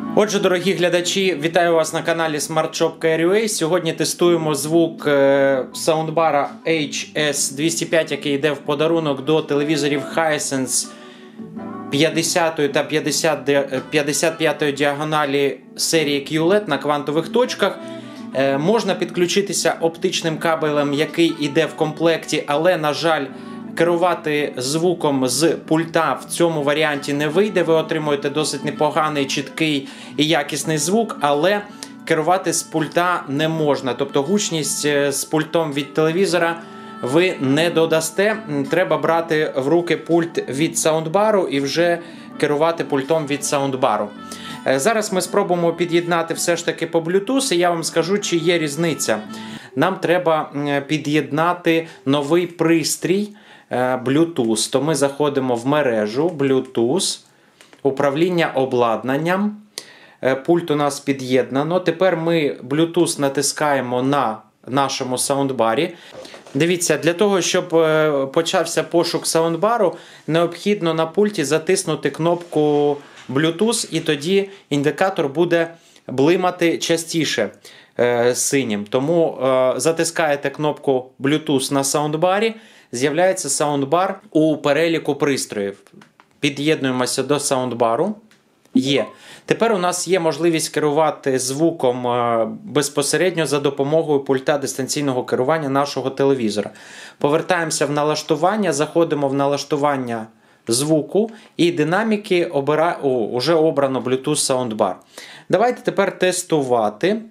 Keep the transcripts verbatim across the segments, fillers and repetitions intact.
Отже, дорогі глядачі, вітаю вас на каналі SmartShop кей ар ю ей. Сьогодні тестуємо звук саундбара ейч ес двісті п'ять, який йде в подарунок до телевізорів Hisense п'ятдесятої та п'ятдесят п'ятої діагоналі серії кью ел і ді на квантових точках. Е, можна підключитися оптичним кабелем, який йде в комплекті, але, на жаль, керувати звуком з пульта в цьому варіанті не вийде. Ви отримуєте досить непоганий, чіткий і якісний звук, але керувати з пульта не можна. Тобто гучність з пультом від телевізора ви не додасте. Треба брати в руки пульт від саундбару і вже керувати пультом від саундбару. Зараз ми спробуємо під'єднати все ж таки по Bluetooth, і я вам скажу, чи є різниця. Нам треба під'єднати новий пристрій Bluetooth. То ми заходимо в мережу Bluetooth, управління обладнанням. Пульт у нас під'єднано. Тепер ми Bluetooth натискаємо на нашому саундбарі. Дивіться, для того, щоб почався пошук саундбару, необхідно на пульті затиснути кнопку Bluetooth, і тоді індикатор буде блимати частіше е, синім. Тому е, затискаєте кнопку Bluetooth на саундбарі, з'являється саундбар у переліку пристроїв. Під'єднуємося до саундбару. Є. Тепер у нас є можливість керувати звуком е, безпосередньо за допомогою пульта дистанційного керування нашого телевізора. Повертаємося в налаштування, заходимо в налаштування звуку і динаміки обира... О, уже обрано Bluetooth Soundbar. Давайте тепер тестувати.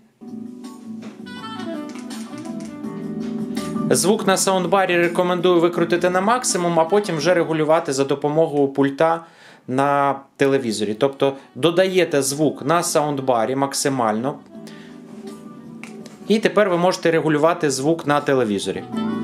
Звук на саундбарі рекомендую викрутити на максимум, а потім вже регулювати за допомогою пульта на телевізорі. Тобто додаєте звук на саундбарі максимально. І тепер ви можете регулювати звук на телевізорі.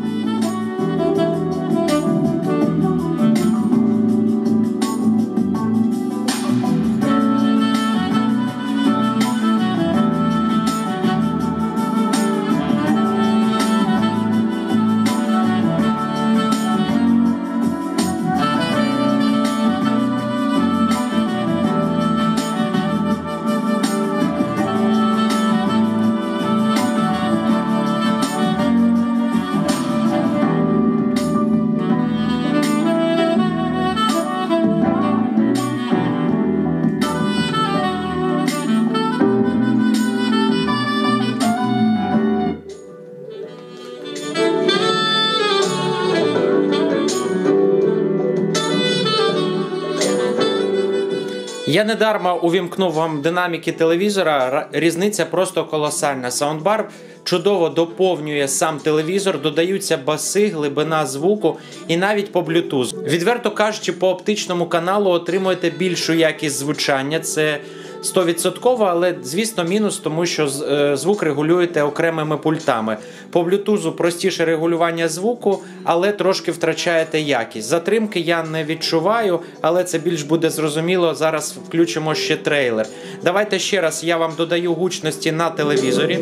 Я недарма увімкнув вам динаміки телевізора, різниця просто колосальна. Саундбар чудово доповнює сам телевізор, додаються баси, глибина звуку і навіть по Bluetooth. Відверто кажучи, по оптичному каналу отримуєте більшу якість звучання, це сто відсотків, але, звісно, мінус, тому що звук регулюєте окремими пультами. По Bluetooth простіше регулювання звуку, але трошки втрачаєте якість. Затримки я не відчуваю, але це більш буде зрозуміло. Зараз включимо ще трейлер. Давайте ще раз я вам додаю гучності на телевізорі.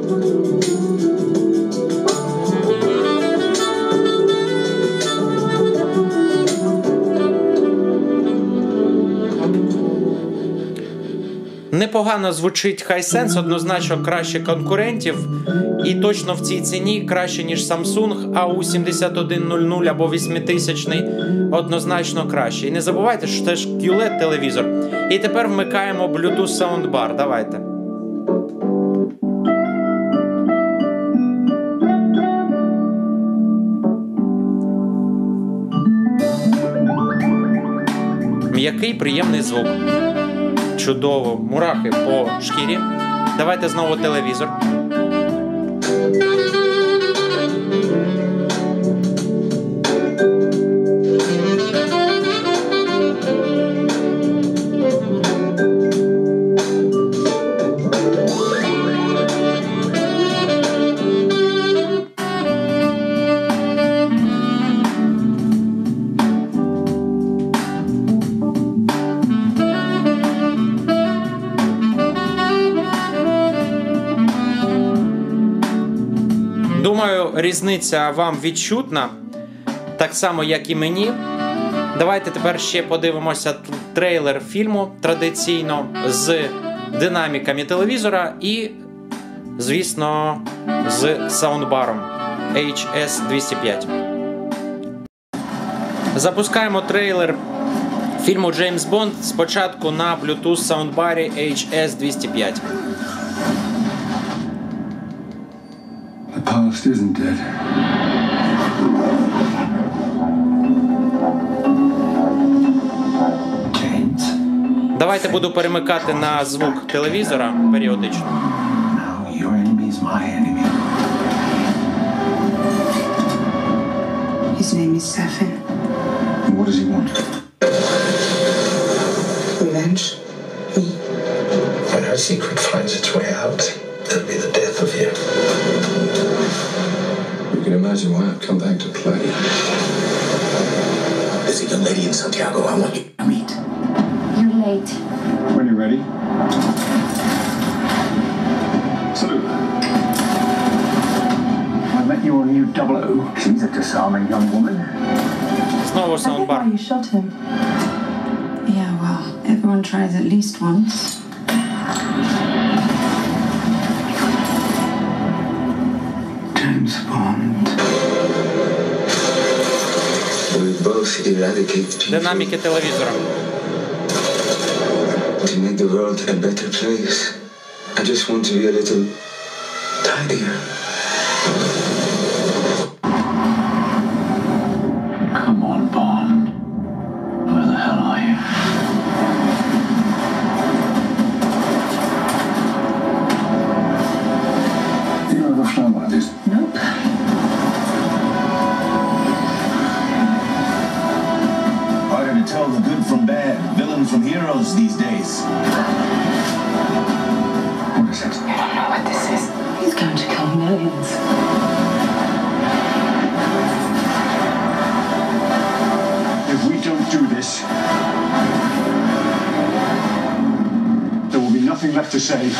Непогано звучить Hisense, однозначно краще конкурентів, і точно в цій ціні краще, ніж Samsung ей ю сімдесят один нуль нуль або восьмитисячний, однозначно краще. І не забувайте, що це ж кью ел і ді телевізор. І тепер вмикаємо Bluetooth Soundbar. Давайте. М'який, приємний звук. Чудово, мурахи по шкірі. Давайте знову телевізор. Думаю, різниця вам відчутна, так само, як і мені. Давайте тепер ще подивимося трейлер фільму традиційно з динаміками телевізора і, звісно, з саундбаром ейч ес двісті п'ять. Запускаємо трейлер фільму «Джеймс Бонд» спочатку на Bluetooth саундбарі ейч ес двісті п'ять. The past isn't dead. James. Давайте буду перемикати на звук телевізора періодично. Now your enemy is my enemy. His name is Safin. And what does he want? Revenge. Me. When her secret finds its way out, it'll be the death of you. You can imagine why I've come back to play. There's a young lady in Santiago I want you to meet. You're late. When you're ready. Salute. I met your new double O. She's a disarming young woman. Знову I think саундбар. why you shot him. Yeah, well, everyone tries at least once. James Bond. We both eradicate people Динаміки телевізора. to make the world a better place. I just want to be a little tidier. Come on, Bond. Where the hell are you? You know the film like this? Nope. Harder to tell the good from bad, villain from heroes these days. What is it? I don't know what this is. He's going to kill millions. If we don't do this, there will be nothing left to save.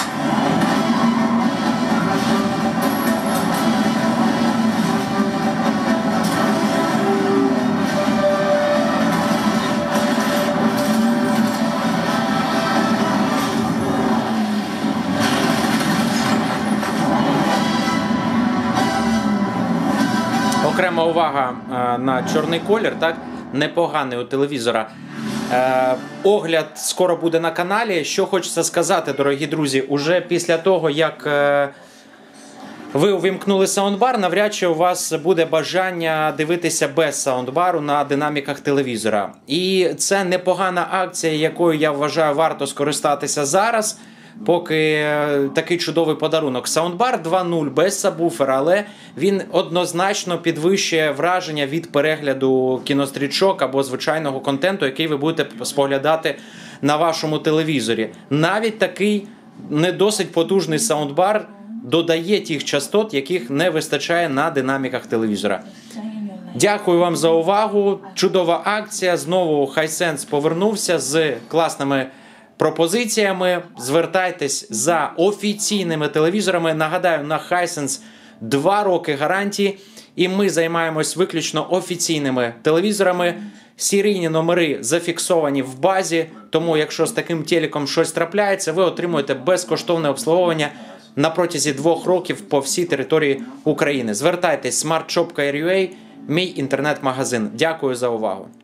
Окрема увага е, на чорний колір, так? Непоганий у телевізора. Е, огляд скоро буде на каналі. Що хочеться сказати, дорогі друзі, уже після того, як е, ви увімкнули саундбар, навряд чи у вас буде бажання дивитися без саундбару на динаміках телевізора. І це непогана акція, якою, я вважаю, варто скористатися зараз, поки такий чудовий подарунок. Саундбар два нуль без сабвуфера, але він однозначно підвищує враження від перегляду кінострічок або звичайного контенту, який ви будете споглядати на вашому телевізорі. Навіть такий не досить потужний саундбар додає тих частот, яких не вистачає на динаміках телевізора. Дякую вам за увагу. Чудова акція. Знову Hisense повернувся з класними пропозиціями. Звертайтесь за офіційними телевізорами. Нагадаю, на Hisense два роки гарантії. І ми займаємось виключно офіційними телевізорами. Серійні номери зафіксовані в базі. Тому, якщо з таким телеком щось трапляється, ви отримуєте безкоштовне обслуговування на протязі двох років по всій території України. Звертайтесь, смарт шоп крапка ю а, мій інтернет-магазин. Дякую за увагу.